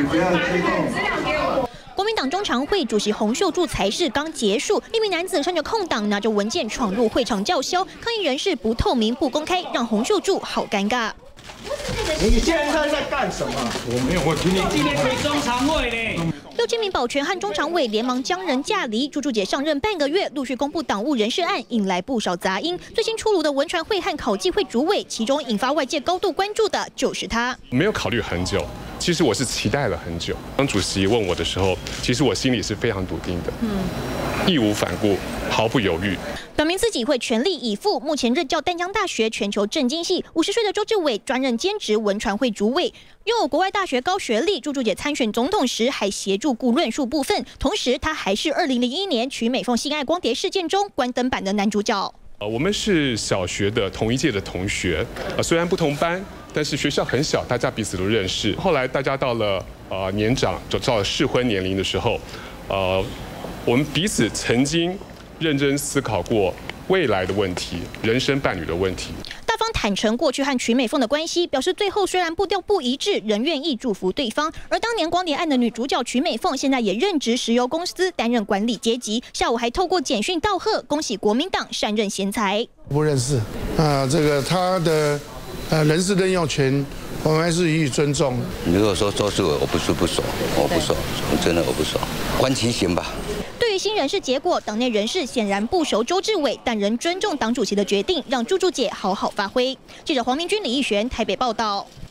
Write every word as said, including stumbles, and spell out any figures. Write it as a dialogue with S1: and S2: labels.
S1: 不要激动。
S2: 国民党中常会主席洪秀柱才是刚结束，一名男子穿着空档，拿着文件闯入会场叫嚣，抗议人士不透明、不公开，让洪秀柱好尴尬。
S1: 你现在在干什么？我没有，我今天
S3: 今天开中常会呢。
S2: 六千名保全和中常委连忙将人架离。柱柱姐上任半个月，陆续公布党务人事案，引来不少杂音。最新出炉的文传会和考纪会主委，其中引发外界高度关注的就是他。
S4: 没有考虑很久。 其实我是期待了很久。当主席问我的时候，其实我心里是非常笃定的，嗯，义无反顾，毫不犹豫，
S2: 表明自己会全力以赴。目前任教淡江大学全球政经系，五十岁的周志伟专任兼职文传会主委，拥有国外大学高学历。柱柱姐参选总统时还协助顾论述部分，同时她还是二零零一年曲美凤性爱光碟事件中关灯版的男主角。
S4: 呃，我们是小学的同一届的同学，呃，虽然不同班，但是学校很小，大家彼此都认识。后来大家到了呃年长，就到了适婚年龄的时候，呃，我们彼此曾经认真思考过未来的问题、人生伴侣的问题。
S2: 大方坦诚过去和曲美凤的关系，表示最后虽然步调不一致，仍愿意祝福对方。而当年光碟案的女主角曲美凤，现在也任职石油公司，担任管理阶级。下午还透过简讯道贺，恭喜国民党上任贤才。
S5: 不认识啊，这个他的呃人事任用权，我们还是予以尊重。
S6: 如果说周志伟，我不是不熟，我不熟，真的我不熟，观其行吧。
S2: 对于新人事结果，党内人士显然不熟周志伟，但仍尊重党主席的决定，让柱柱姐好好发挥。记者黄明君、李义璇台北报道。